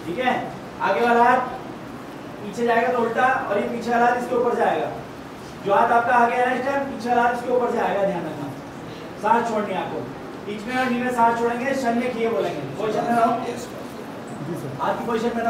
ठीक है। आगे वाला हाथ पीछे जाएगा तो उल्टा, और ये पीछे वाला हाथ इसके ऊपर जाएगा। जो हाथ आपका आगे है ना इस टाइम, पीछे वाला हाथ इसके ऊपर जाएगा, ध्यान रखना। सांस छोड़नी है आपको, बीच में और नी में सांस छोड़ेंगे, शून्य किए बोलेंगे। पोजीशन में रहो, हाथ की पोजीशन में रहो।